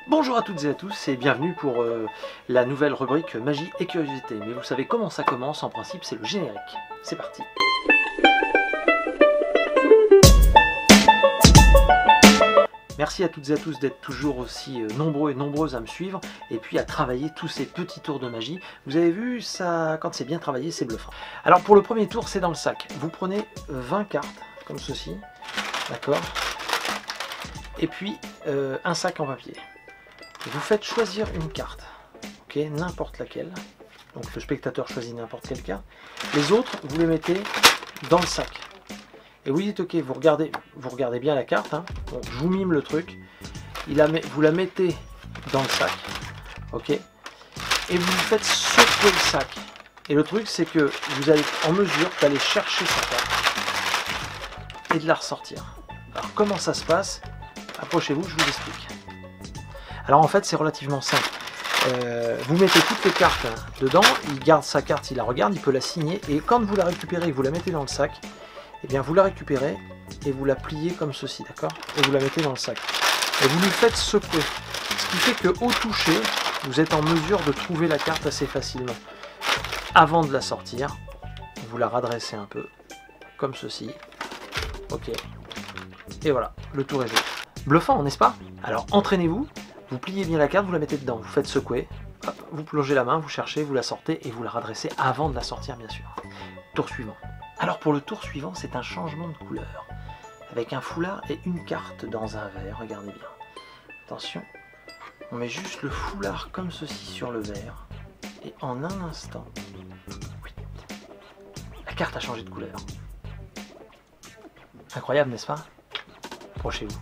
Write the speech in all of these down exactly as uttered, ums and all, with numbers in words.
Bonjour à toutes et à tous et bienvenue pour euh, la nouvelle rubrique Magie et Curiosité. Mais vous savez comment ça commence, en principe c'est le générique. C'est parti. Merci à toutes et à tous d'être toujours aussi euh, nombreux et nombreuses à me suivre et puis à travailler tous ces petits tours de magie. Vous avez vu, ça, quand c'est bien travaillé, c'est bluffant. Alors pour le premier tour, c'est dans le sac. Vous prenez vingt cartes, comme ceci, d'accord? Et puis euh, un sac en papier. Vous faites choisir une carte, ok, n'importe laquelle. Donc le spectateur choisit n'importe quelle carte. Les autres, vous les mettez dans le sac. Et vous dites, ok, vous regardez, vous regardez bien la carte. Hein. Donc, je vous mime le truc. Il la met, vous la mettez dans le sac, ok. Et vous faites secouer le sac. Et le truc, c'est que vous allez en mesure d'aller chercher sa carte et de la ressortir. Alors comment ça se passe? Approchez-vous, je vous explique. Alors en fait c'est relativement simple, euh, vous mettez toutes les cartes dedans, il garde sa carte, il la regarde, il peut la signer, et quand vous la récupérez et vous la mettez dans le sac, et bien vous la récupérez et vous la pliez comme ceci, d'accord, et vous la mettez dans le sac. Et vous lui faites secouer, ce qui fait qu'au toucher, vous êtes en mesure de trouver la carte assez facilement. Avant de la sortir, vous la redressez un peu, comme ceci, ok, et voilà, le tour est joué. Bluffant, n'est-ce pas? Alors entraînez-vous. Vous pliez bien la carte, vous la mettez dedans, vous faites secouer, hop, vous plongez la main, vous cherchez, vous la sortez et vous la redressez avant de la sortir bien sûr. Tour suivant. Alors pour le tour suivant, c'est un changement de couleur. Avec un foulard et une carte dans un verre, regardez bien. Attention, on met juste le foulard comme ceci sur le verre. Et en un instant, la carte a changé de couleur. Incroyable, n'est-ce pas? Approchez-vous.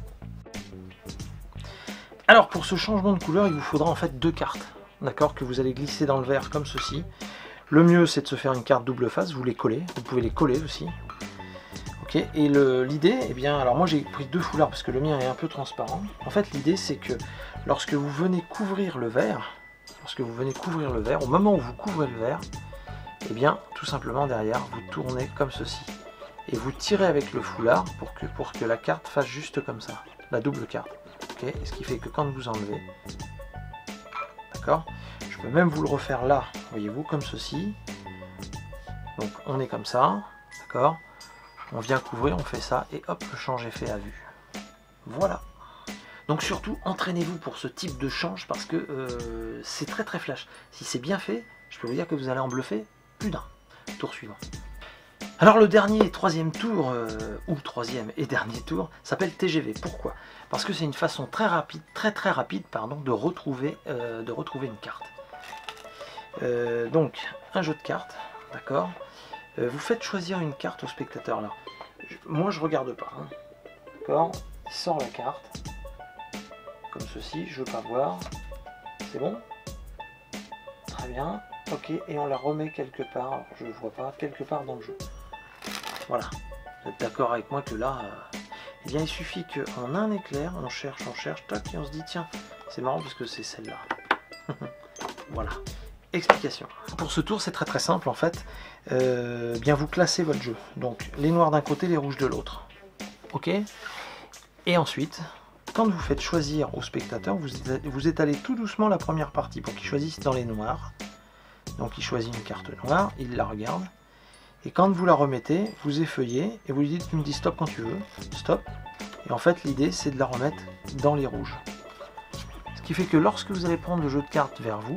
Alors pour ce changement de couleur, il vous faudra en fait deux cartes, d'accord, que vous allez glisser dans le verre comme ceci. Le mieux c'est de se faire une carte double face, vous les collez, vous pouvez les coller aussi. Ok, et l'idée, eh bien, alors moi j'ai pris deux foulards parce que le mien est un peu transparent. En fait l'idée c'est que lorsque vous venez couvrir le verre, lorsque vous venez couvrir le verre, au moment où vous couvrez le verre, eh bien tout simplement derrière vous tournez comme ceci. Et vous tirez avec le foulard pour que, pour que la carte fasse juste comme ça, la double carte. Okay, ce qui fait que quand vous enlevez, d'accord, je peux même vous le refaire là, voyez-vous, comme ceci. Donc on est comme ça, d'accord, on vient couvrir, on fait ça, et hop, le change est fait à vue. Voilà. Donc surtout, entraînez-vous pour ce type de change, parce que euh, c'est très très flash. Si c'est bien fait, je peux vous dire que vous allez en bluffer plus d'un. Tour suivant. Alors le dernier et troisième tour, euh, ou troisième et dernier tour, s'appelle T G V. Pourquoi? Parce que c'est une façon très rapide, très très rapide, pardon, de retrouver, euh, de retrouver une carte. Euh, donc, un jeu de cartes, d'accord. Euh, vous faites choisir une carte au spectateur là. Je, moi je regarde pas, hein, d'accord. Il sort la carte, comme ceci, je veux pas voir. C'est bon? Très bien. Ok, et on la remet quelque part, je ne vois pas, quelque part dans le jeu. Voilà, vous êtes d'accord avec moi que là, euh, eh bien il suffit qu'en un éclair, on cherche, on cherche, tac, et on se dit tiens, c'est marrant parce que c'est celle-là. Voilà, explication. Pour ce tour, c'est très très simple en fait. Euh, bien vous classez votre jeu. Donc les noirs d'un côté, les rouges de l'autre. Ok. Et ensuite, quand vous faites choisir au spectateur, vous, vous étalez tout doucement la première partie pour qu'il choisisse dans les noirs. Donc il choisit une carte noire, il la regarde, et quand vous la remettez, vous effeuillez, et vous lui dites, tu me dis stop quand tu veux, stop, et en fait l'idée c'est de la remettre dans les rouges. Ce qui fait que lorsque vous allez prendre le jeu de cartes vers vous,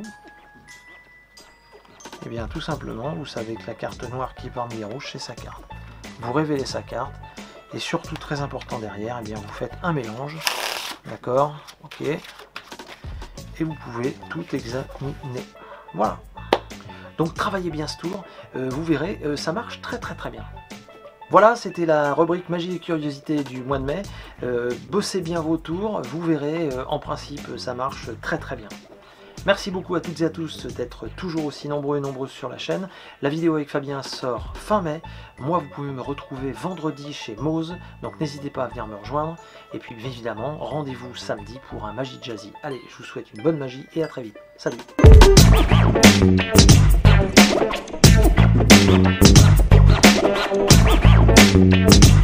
et bien tout simplement, vous savez que la carte noire qui est parmi les rouges, c'est sa carte. Vous révélez sa carte, et surtout très important derrière, et bien vous faites un mélange, d'accord, ok, et vous pouvez tout examiner. Voilà. Donc travaillez bien ce tour, euh, vous verrez, euh, ça marche très très très bien. Voilà, c'était la rubrique Magie et Curiosité du mois de mai. Euh, bossez bien vos tours, vous verrez, euh, en principe ça marche très très bien. Merci beaucoup à toutes et à tous d'être toujours aussi nombreux et nombreuses sur la chaîne. La vidéo avec Fabien sort fin mai. Moi, vous pouvez me retrouver vendredi chez Mose, donc n'hésitez pas à venir me rejoindre. Et puis évidemment, rendez-vous samedi pour un Magie Jazzy. Allez, je vous souhaite une bonne magie et à très vite. Salut! We'll be right back.